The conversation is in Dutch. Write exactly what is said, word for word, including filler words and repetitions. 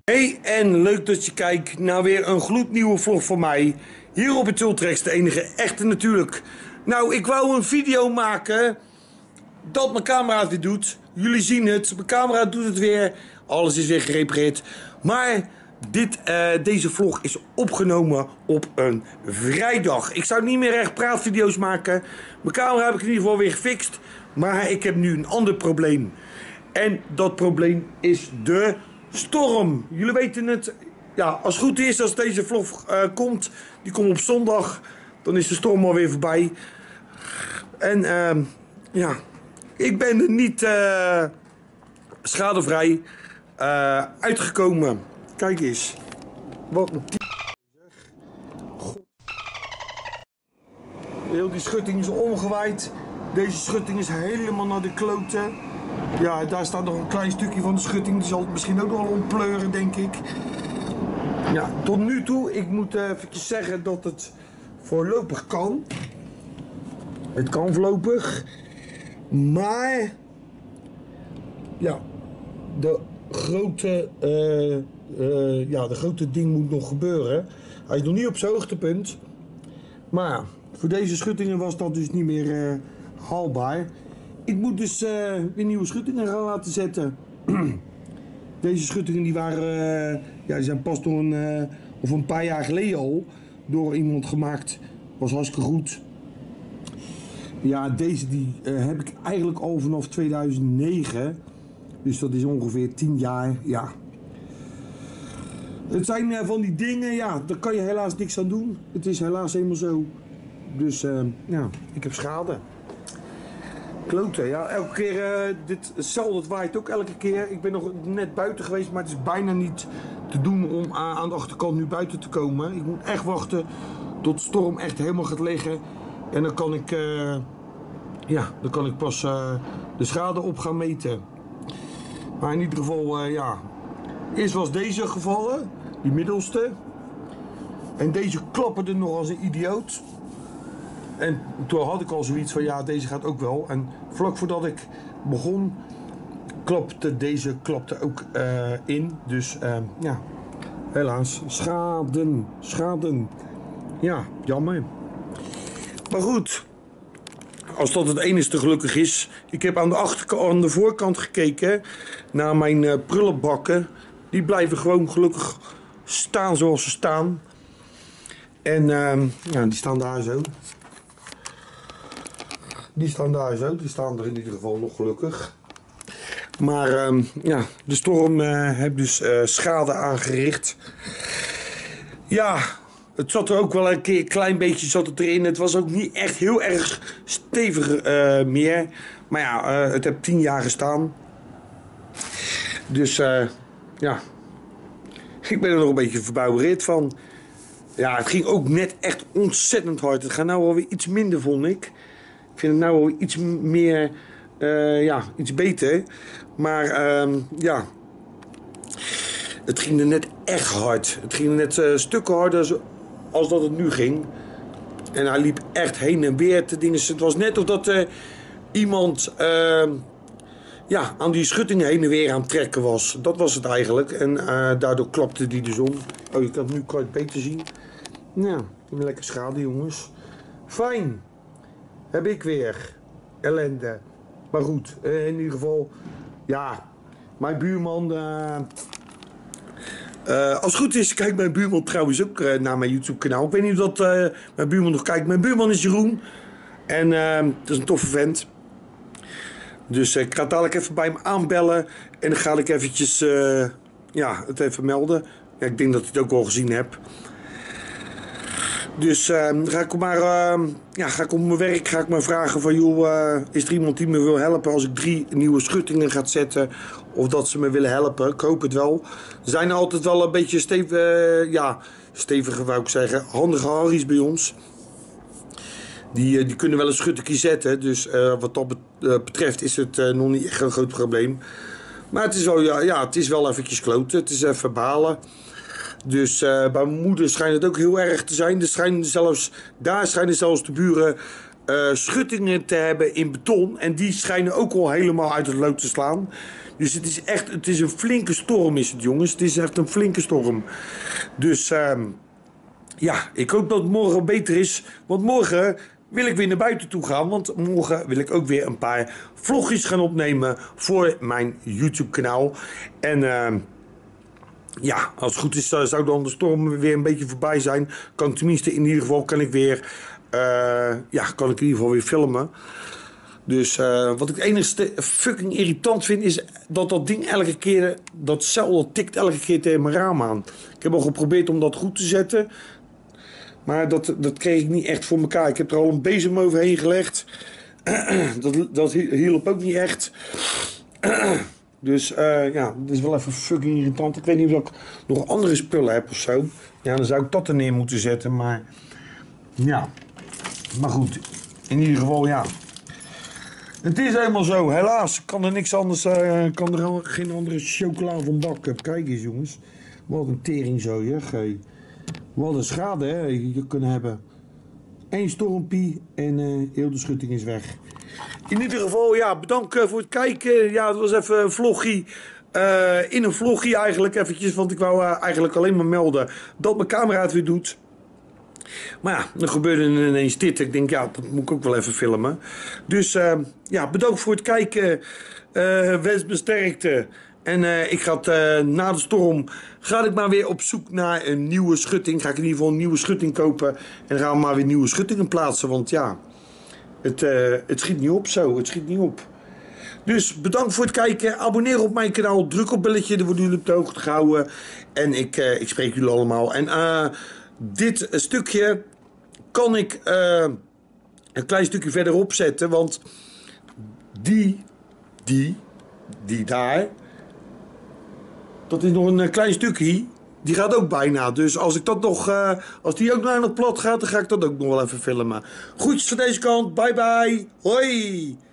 Hey en leuk dat je kijkt naar weer een gloednieuwe vlog van mij. Hier op het Ultrex, de enige echte natuurlijk. Nou, ik wou een video maken dat mijn camera het weer doet. Jullie zien het, mijn camera doet het weer. Alles is weer gerepareerd. Maar dit, uh, deze vlog is opgenomen op een vrijdag. Ik zou niet meer echt praatvideo's maken. Mijn camera heb ik in ieder geval weer gefixt. Maar ik heb nu een ander probleem. En dat probleem is de storm. Jullie weten het. Ja, als het goed is, als deze vlog uh, komt, die komt op zondag, dan is de storm alweer voorbij. En uh, ja, ik ben er niet uh, schadevrij uh, uitgekomen. Kijk eens. Wat een God. Heel die schutting is omgewaaid. Deze schutting is helemaal naar de kloten. Ja, daar staat nog een klein stukje van de schutting. Die zal het misschien ook nog wel ontpleuren, denk ik. Ja, tot nu toe, ik moet uh, even zeggen dat het voorlopig kan. Het kan voorlopig. Maar ja, de grote, uh, uh, ja, de grote ding moet nog gebeuren. Hij is nog niet op zijn hoogtepunt. Maar voor deze schuttingen was dat dus niet meer uh, haalbaar. Ik moet dus uh, weer nieuwe schuttingen gaan laten zetten. Deze schuttingen die waren, uh, ja, die zijn pas door een, uh, of een paar jaar geleden al door iemand gemaakt. Was hartstikke goed. Ja, deze die uh, heb ik eigenlijk al vanaf tweeduizend negen. Dus dat is ongeveer tien jaar. Ja. Het zijn uh, van die dingen, ja, daar kan je helaas niks aan doen. Het is helaas helemaal zo. Dus uh, ja, ik heb schade. Kloten, ja, elke keer uh, dit, hetzelfde, het waait ook elke keer. Ik ben nog net buiten geweest, maar het is bijna niet te doen om uh, aan de achterkant nu buiten te komen. Ik moet echt wachten tot de storm echt helemaal gaat liggen. En dan kan ik, uh, ja, dan kan ik pas uh, de schade op gaan meten. Maar in ieder geval, uh, ja, eerst was deze gevallen, die middelste. En deze klapperde nog als een idioot. En toen had ik al zoiets van, ja, deze gaat ook wel. En vlak voordat ik begon, klapte deze klapte ook uh, in. Dus uh, ja, helaas, schaden, schaden. Ja, jammer. Maar goed, als dat het enige gelukkig is. Ik heb aan de, achterkant, aan de voorkant gekeken naar mijn uh, prullenbakken. Die blijven gewoon gelukkig staan zoals ze staan. En uh, ja, die staan daar zo. Die staan daar zo, die staan er in ieder geval nog gelukkig. Maar uh, ja, de storm uh, heeft dus uh, schade aangericht. Ja, het zat er ook wel een keer, een klein beetje zat het erin. Het was ook niet echt heel erg stevig uh, meer. Maar ja, uh, het heeft tien jaar gestaan. Dus uh, ja, ik ben er nog een beetje verbouwereerd van. Ja, het ging ook net echt ontzettend hard. Het gaat nou alweer iets minder, vond ik. Ik vind het nou wel iets meer, uh, ja, iets beter. Maar uh, ja, het ging er net echt hard. Het ging er net uh, stukken harder als dat het nu ging. En hij liep echt heen en weer te dingen. Het was net of dat uh, iemand uh, ja, aan die schutting heen en weer aan het trekken was. Dat was het eigenlijk. En uh, daardoor klapte die dus om. Oh, je kan het nu kan je het beter zien. Nou, lekker schade, jongens. Fijn. Heb ik weer ellende. Maar goed, in ieder geval, ja, mijn buurman, uh, uh, als het goed is, kijkt mijn buurman trouwens ook uh, naar mijn YouTube kanaal. Ik weet niet of dat uh, mijn buurman nog kijkt. Mijn buurman is Jeroen en uh, dat is een toffe vent. Dus uh, ik ga dadelijk even bij hem aanbellen en dan ga ik eventjes, uh, ja, het even melden. Ja, ik denk dat ik het ook al gezien heb. Dus uh, ga ik maar, uh, ja, ga ik op mijn werk ga ik maar vragen van, joh, uh, is er iemand die me wil helpen als ik drie nieuwe schuttingen ga zetten? Of dat ze me willen helpen, ik hoop het wel. Er zijn altijd wel een beetje stevig, uh, ja, stevige wou ik zeggen, handige harries bij ons. Die, uh, die kunnen wel een schuttingje zetten, dus uh, wat dat betreft is het uh, nog niet echt een groot probleem. Maar het is wel, ja, ja, het is wel eventjes kloten, het is even balen. Dus uh, bij mijn moeder schijnt het ook heel erg te zijn. Er schijnen zelfs, daar schijnen zelfs de buren uh, schuttingen te hebben in beton. En die schijnen ook al helemaal uit het lood te slaan. Dus het is echt, het is een flinke storm is het, jongens. Het is echt een flinke storm. Dus uh, ja, ik hoop dat het morgen beter is. Want morgen wil ik weer naar buiten toe gaan. Want morgen wil ik ook weer een paar vlogjes gaan opnemen voor mijn YouTube kanaal. En uh, ja, als het goed is zou dan de storm weer een beetje voorbij zijn. Kan ik tenminste in ieder geval kan ik weer, uh, ja, kan ik in ieder geval weer filmen. Dus uh, wat ik het enigste fucking irritant vind is dat dat ding elke keer, dat cel dat tikt elke keer tegen mijn raam aan. Ik heb al geprobeerd om dat goed te zetten. Maar dat, dat kreeg ik niet echt voor elkaar. Ik heb er al een bezem overheen gelegd. dat, dat hielp ook niet echt. Dus uh, ja, het is wel even fucking irritant. Ik weet niet of ik nog andere spullen heb of zo. Ja, dan zou ik dat er neer moeten zetten. Maar ja, maar goed. In ieder geval, ja. Het is helemaal zo. Helaas kan er niks anders. Uh, kan er geen andere chocola van bakken. Kijk eens, jongens. Wat een teringzooi, hè. Hey. Wat een schade, hè, je kunnen hebben. Eén stormpie en uh, heel de schutting is weg. In ieder geval, ja, bedankt uh, voor het kijken. Ja, het was even een vloggie. Uh, in een vloggie eigenlijk eventjes. Want ik wou uh, eigenlijk alleen maar melden dat mijn camera het weer doet. Maar ja, dan gebeurde er ineens dit. Ik denk, ja, dat moet ik ook wel even filmen. Dus uh, ja, bedankt voor het kijken. Uh, wens me sterkte. En uh, ik ga uh, na de storm ga ik maar weer op zoek naar een nieuwe schutting. Ga ik in ieder geval een nieuwe schutting kopen. En dan gaan we maar weer nieuwe schuttingen plaatsen. Want ja, het, uh, het schiet niet op zo. Het schiet niet op. Dus bedankt voor het kijken. Abonneer op mijn kanaal. Druk op belletje. Dan worden jullie op de hoogte gehouden. En ik, uh, ik spreek jullie allemaal. En uh, dit stukje kan ik uh, een klein stukje verderop zetten. Want die, die, die daar... Dat is nog een klein stukje. Die gaat ook bijna. Dus als ik dat nog, uh, als die ook nog plat gaat, dan ga ik dat ook nog wel even filmen. Groetjes van deze kant. Bye bye. Hoi.